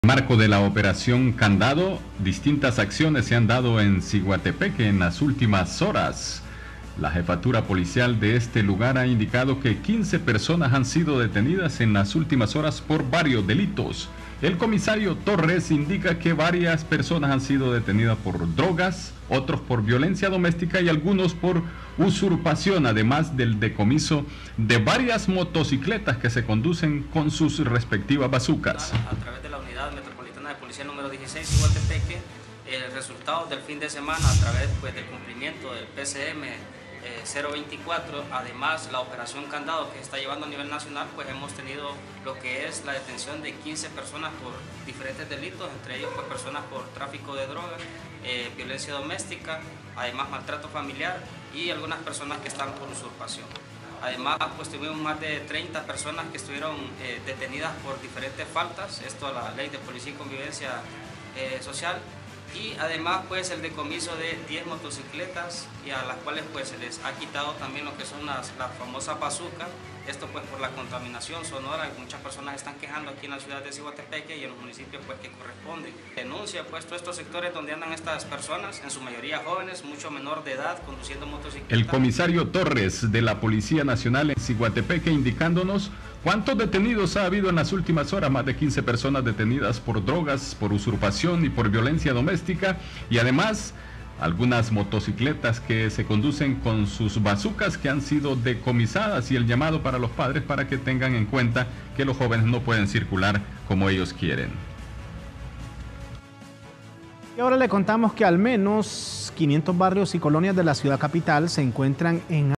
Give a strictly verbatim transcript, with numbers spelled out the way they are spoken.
Marco de la operación Candado, distintas acciones se han dado en Ciguatepeque en las últimas horas. La jefatura policial de este lugar ha indicado que quince personas han sido detenidas en las últimas horas por varios delitos. El comisario Torres indica que varias personas han sido detenidas por drogas, otros por violencia doméstica y algunos por usurpación, además del decomiso de varias motocicletas que se conducen con sus respectivas bazucas. A través de la Unidad Metropolitana de Policía número dieciséis, Ciguatepeque, el resultado del fin de semana a través pues, del cumplimiento del P C M eh, cero veinticuatro, además la operación Candado que se está llevando a nivel nacional, pues hemos tenido lo que es la detención de quince personas por diferentes delitos, entre ellos pues personas por tráfico de drogas, eh, violencia doméstica, además maltrato familiar y algunas personas que están por usurpación. Además, pues tuvimos más de treinta personas que estuvieron eh, detenidas por diferentes faltas, esto a la Ley de Policía y Convivencia eh, Social, y además pues el decomiso de diez motocicletas y a las cuales pues se les ha quitado también lo que son las, las famosas bazucas, esto pues por la contaminación sonora que muchas personas están quejando aquí en la ciudad de Ciguatepeque y en los municipios pues que corresponden. Denuncia pues todos estos sectores donde andan estas personas, en su mayoría jóvenes, mucho menor de edad, conduciendo motocicletas. El comisario Torres de la Policía Nacional en Ciguatepeque indicándonos cuántos detenidos ha habido en las últimas horas, más de quince personas detenidas por drogas, por usurpación y por violencia doméstica, y además algunas motocicletas que se conducen con sus bazucas que han sido decomisadas, y el llamado para los padres para que tengan en cuenta que los jóvenes no pueden circular como ellos quieren. Y ahora le contamos que al menos quinientos barrios y colonias de la ciudad capital se encuentran en